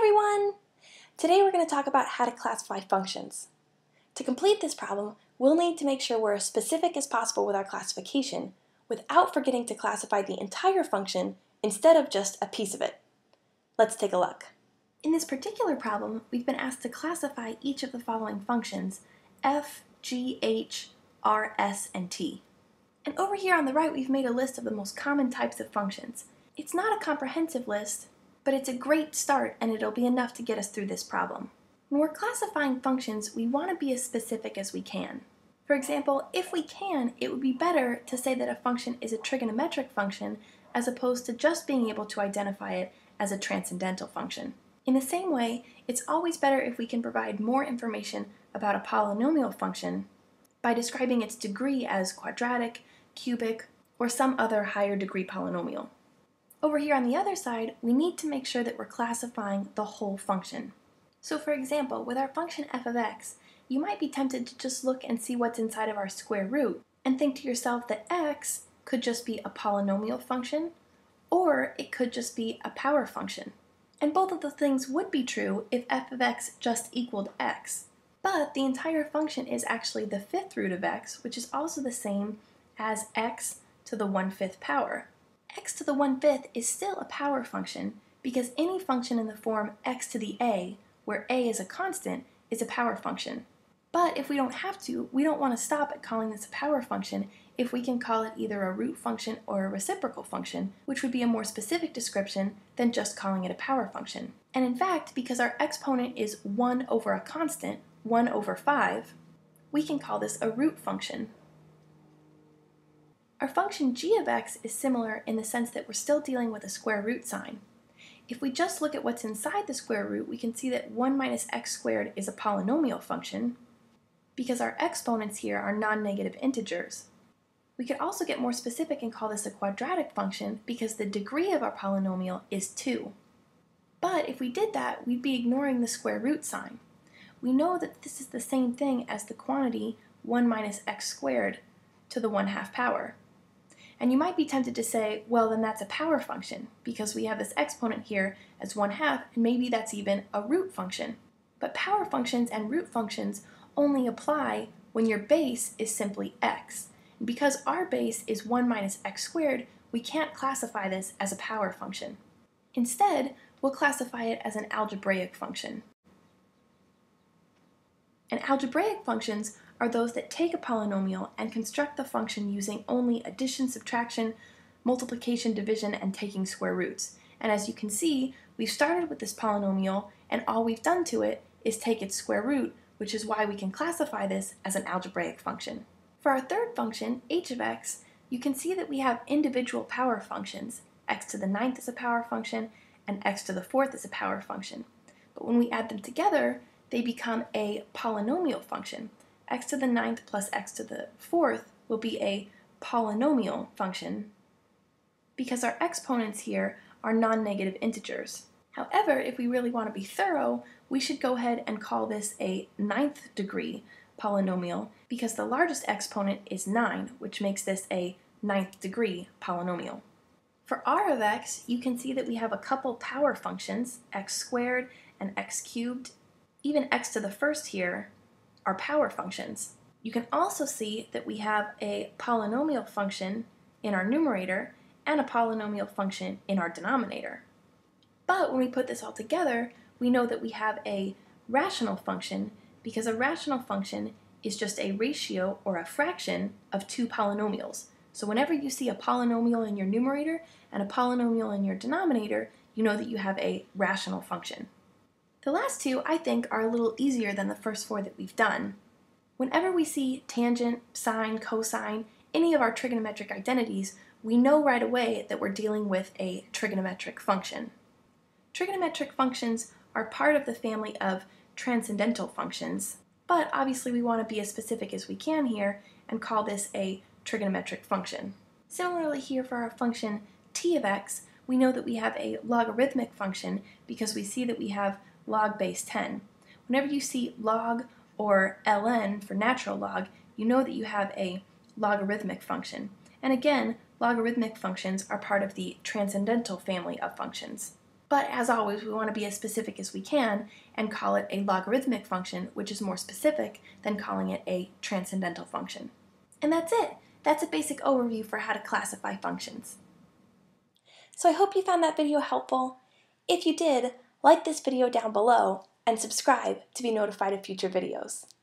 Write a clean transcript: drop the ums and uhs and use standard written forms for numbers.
everyone! Today we're going to talk about how to classify functions. To complete this problem, we'll need to make sure we're as specific as possible with our classification without forgetting to classify the entire function instead of just a piece of it. Let's take a look. In this particular problem, we've been asked to classify each of the following functions: f, g, h, r, s, and t. And over here on the right, we've made a list of the most common types of functions. It's not a comprehensive list, but it's a great start and it'll be enough to get us through this problem. When we're classifying functions, we want to be as specific as we can. For example, if we can, it would be better to say that a function is a trigonometric function as opposed to just being able to identify it as a transcendental function. In the same way, it's always better if we can provide more information about a polynomial function by describing its degree as quadratic, cubic, or some other higher degree polynomial. Over here on the other side, we need to make sure that we're classifying the whole function. So for example, with our function f of x, you might be tempted to just look and see what's inside of our square root and think to yourself that x could just be a polynomial function, or it could just be a power function. And both of the things would be true if f of x just equaled x. But the entire function is actually the fifth root of x, which is also the same as x to the 1/5 power. X to the 1/5 is still a power function because any function in the form x to the a, where a is a constant, is a power function. But if we don't have to, we don't want to stop at calling this a power function if we can call it either a root function or a reciprocal function, which would be a more specific description than just calling it a power function. And in fact, because our exponent is 1 over a constant, 1 over 5, we can call this a root function. Our function g of x is similar in the sense that we're still dealing with a square root sign. If we just look at what's inside the square root, we can see that 1 minus x squared is a polynomial function because our exponents here are non-negative integers. We could also get more specific and call this a quadratic function because the degree of our polynomial is 2. But if we did that, we'd be ignoring the square root sign. We know that this is the same thing as the quantity 1 minus x squared to the 1/2 power. And you might be tempted to say, well, then that's a power function because we have this exponent here as 1/2, and maybe that's even a root function. But power functions and root functions only apply when your base is simply x. And because our base is 1 minus x squared, we can't classify this as a power function. Instead, we'll classify it as an algebraic function. And algebraic functions are those that take a polynomial and construct the function using only addition, subtraction, multiplication, division, and taking square roots. And as you can see, we've started with this polynomial, and all we've done to it is take its square root, which is why we can classify this as an algebraic function. For our third function, h of x, you can see that we have individual power functions. X to the 9th is a power function, and x to the 4th is a power function. But when we add them together, they become a polynomial function. X to the 9th plus x to the 4th will be a polynomial function because our exponents here are non-negative integers. However, if we really want to be thorough, we should go ahead and call this a 9th degree polynomial because the largest exponent is 9, which makes this a 9th degree polynomial. For r of x, you can see that we have a couple power functions, x squared and x cubed. Even x to the 1st here are power functions. You can also see that we have a polynomial function in our numerator and a polynomial function in our denominator. But when we put this all together, we know that we have a rational function because a rational function is just a ratio or a fraction of two polynomials. So whenever you see a polynomial in your numerator and a polynomial in your denominator, you know that you have a rational function. The last two, I think, are a little easier than the first four that we've done. Whenever we see tangent, sine, cosine, any of our trigonometric identities, we know right away that we're dealing with a trigonometric function. Trigonometric functions are part of the family of transcendental functions, but obviously we want to be as specific as we can here and call this a trigonometric function. Similarly here for our function t of x, we know that we have a logarithmic function because we see that we have log base 10. Whenever you see log or ln for natural log, you know that you have a logarithmic function. And again, logarithmic functions are part of the transcendental family of functions. But as always, we want to be as specific as we can and call it a logarithmic function, which is more specific than calling it a transcendental function. And that's it. That's a basic overview for how to classify functions. So I hope you found that video helpful. If you did, like this video down below and subscribe to be notified of future videos.